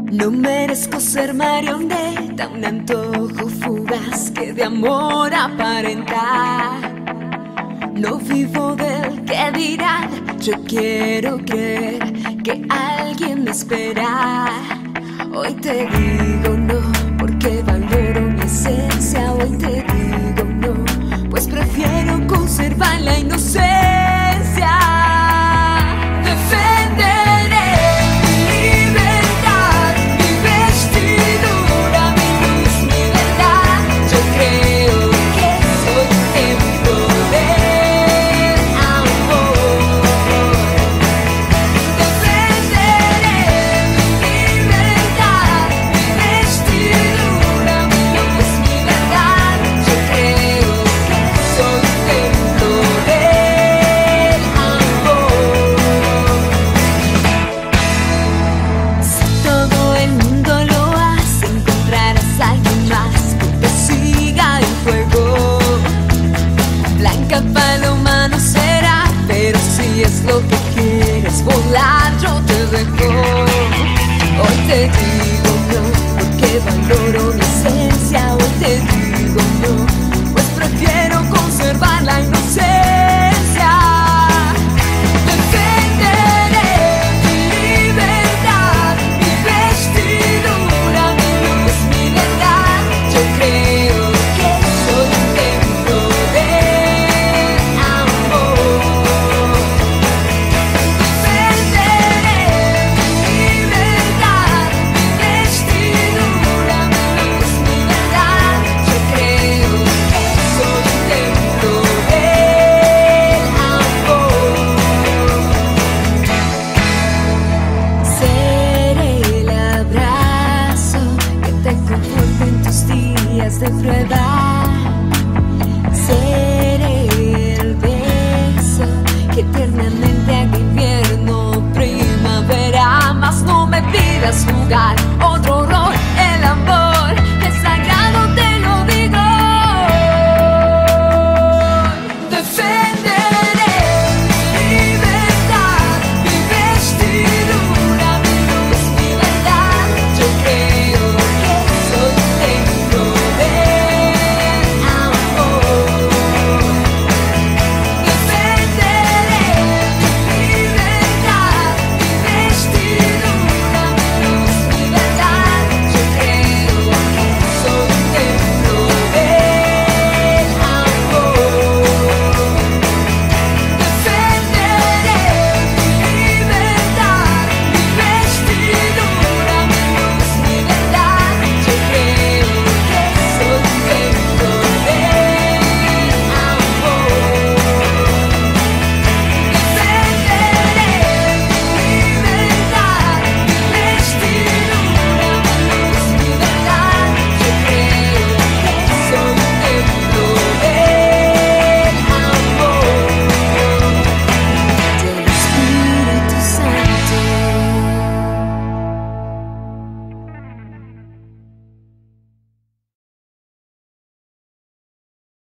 No merezco ser marioneta, un antojo fugaz que de amor aparentar. No vivo del que dirán, yo quiero creer que alguien me espera. Hoy te digo no, porque valoro mi esencia. Hoy te digo no, pues prefiero conservar la inocencia. Paloma no será, pero si es lo que quieres volar, yo te dejo. Hoy te digo no, porque valoro mi esencia. Hoy te digo no, pues prefiero conservar la inocencia. De prueba, seré el beso que eternamente haga invierno, primavera, mas no me pidas jugar otro